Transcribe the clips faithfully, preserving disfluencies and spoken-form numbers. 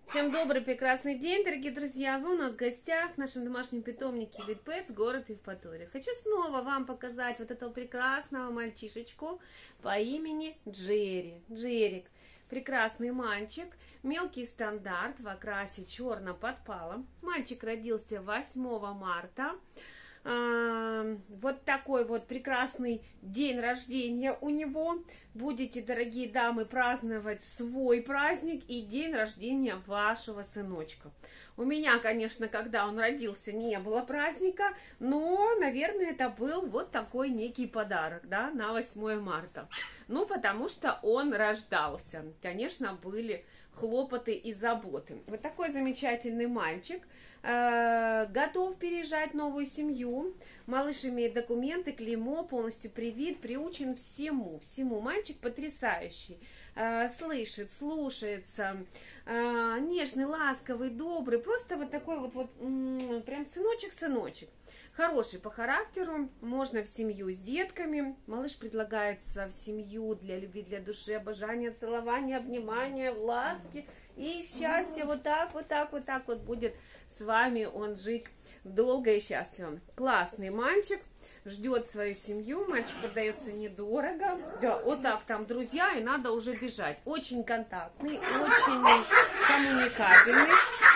Всем добрый, прекрасный день, дорогие друзья! Вы у нас в гостях в нашем домашнем питомнике Вит Петс, город Евпатория. Хочу снова вам показать вот этого прекрасного мальчишечку по имени Джерри. Джерик. Прекрасный мальчик, мелкий стандарт в окрасе черно-подпалом. Мальчик родился восьмого марта. Вот такой вот прекрасный день рождения у него. Будете, дорогие дамы, праздновать свой праздник и день рождения вашего сыночка. У меня, конечно, когда он родился, не было праздника, но, наверное, это был вот такой некий подарок, да, на восьмое марта. Ну, потому что он рождался. Конечно, были хлопоты и заботы. Вот такой замечательный мальчик. Э, готов переезжать в новую семью. Малыш имеет документы, клеймо, полностью привит, приучен всему. Всему. Мальчик потрясающий. Э, слышит, слушается. Э, нежный, ласковый, добрый. Просто вот такой вот, вот м-м, прям сыночек-сыночек. Хороший по характеру, можно в семью с детками. Малыш предлагается в семью для любви, для души, обожания, целования, внимания, ласки и счастья. Вот так, вот так, вот так вот будет с вами он жить долго и счастливо. Классный мальчик, ждет свою семью, мальчик продается недорого. Да, вот так там друзья, и надо уже бежать. Очень контактный, очень коммуникабельный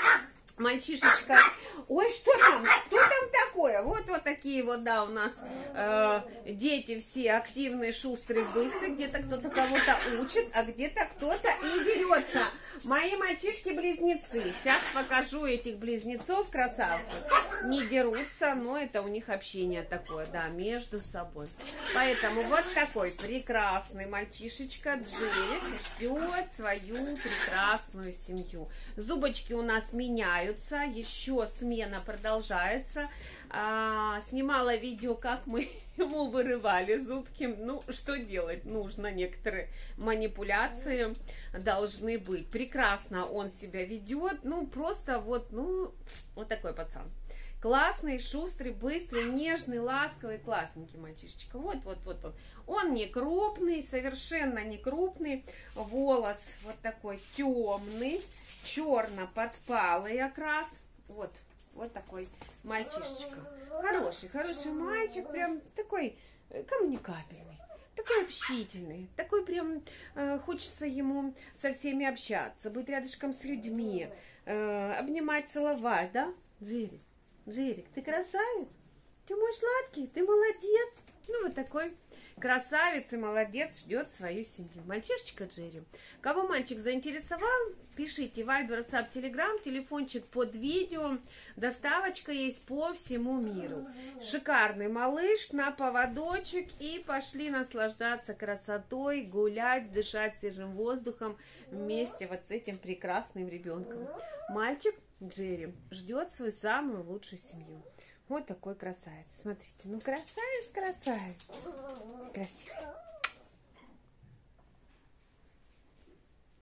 мальчишечка. Ой, что там? Что там такое? Вот вот такие вот, да, у нас э, дети все активные, шустрые, быстрые. Где-то кто-то кого-то учит, а где-то кто-то и дерется. Мои мальчишки-близнецы. Сейчас покажу этих близнецов, красавцев. Не дерутся, но это у них общение такое, да, между собой. Поэтому вот такой прекрасный мальчишечка Джерик ждет свою прекрасную семью. Зубочки у нас меняются, еще смена продолжается. А, снимала видео, как мы ему вырывали зубки. Ну, что делать? Нужно, некоторые манипуляции должны быть. Прекрасно он себя ведет. Ну, просто вот, ну, вот такой пацан. Классный, шустрый, быстрый, нежный, ласковый, классненький мальчишечка. Вот, вот, вот он. Он не крупный, совершенно не крупный. Волос вот такой темный, черно-подпалый окрас. Вот, вот такой мальчишечка. Хороший, хороший мальчик, прям такой коммуникабельный, такой общительный, такой прям э, хочется ему со всеми общаться, быть рядышком с людьми, э, обнимать, целовать, да? Джерри, Джерик, ты красавец, ты мой сладкий, ты молодец. Ну, вот такой красавец и молодец ждет свою семью. Мальчишечка Джерри. Кого мальчик заинтересовал, пишите Вайбер, WhatsApp, Telegram, телефончик под видео. Доставочка есть по всему миру. Шикарный малыш на поводочек. И пошли наслаждаться красотой, гулять, дышать свежим воздухом вместе вот с этим прекрасным ребенком. Мальчик Джерри ждет свою самую лучшую семью. Вот такой красавец. Смотрите, ну красавец, красавец. Красивый.